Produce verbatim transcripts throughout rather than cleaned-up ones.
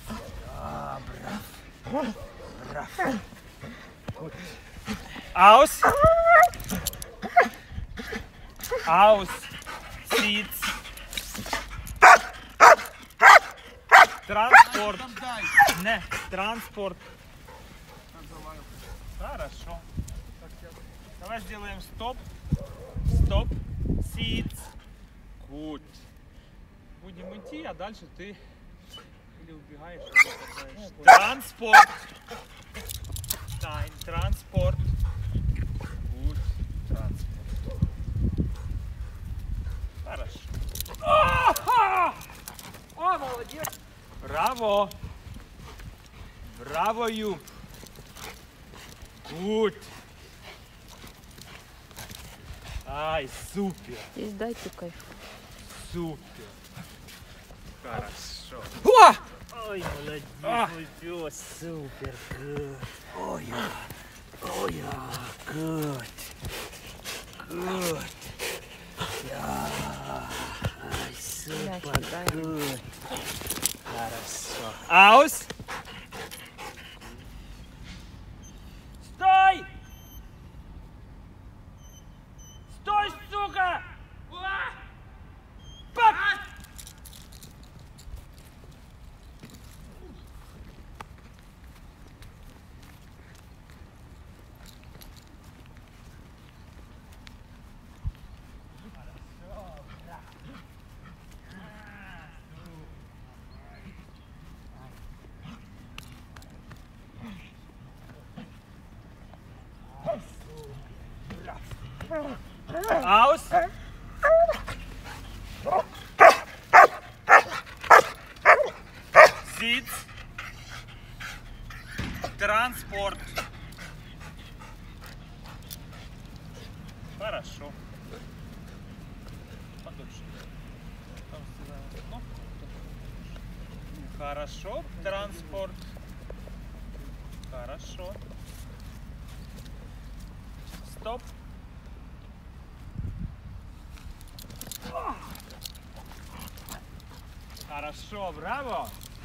Ja, brav. Brav. Gut. Aus. Aus. Sitz. Транспорт. Не, транспорт. Хорошо. Давай сделаем стоп. Стоп. Сидс. Good. Будем идти, а дальше ты или убегаешь, или транспорт. Nein, транспорт. Good. Транспорт. Хорошо. О, молодец. Браво. Браво, Юб. Good. Ай, супер. Здесь дайте кайф. Супер. Хорошо. О! Ой, молодец, а! Мой пес, супер. Good. Ой, ой, good. Good. Я. Ай, супер. Good. Хорошо. Aus. Стой! Стой, сука! Пап! Aus. Sitz. Транспорт. Хорошо. Подольше. Хорошо. Транспорт. Хорошо. Стоп. Хорошо, браво.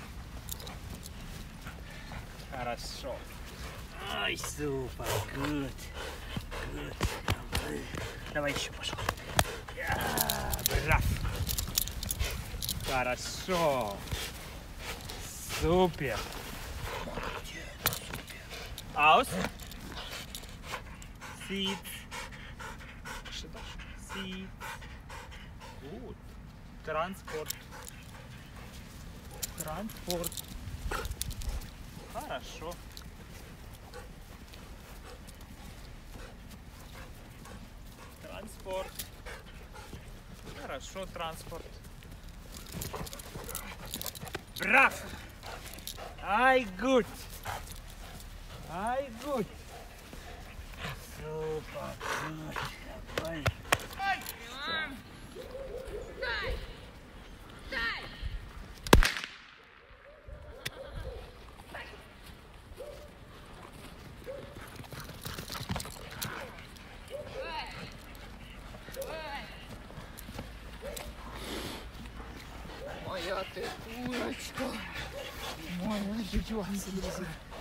Хорошо. Ай, супер, good. Good. Давай еще, пошел. Браво. Хорошо. Супер. Aus. Sitz. Sitz. Gut. Транспорт. Транспорт. Хорошо. Транспорт. Хорошо, транспорт. Браво! Ай, гуд! Ай, гуд! Супер, гуд! Давай. Моя ты курочка. Моя дитя.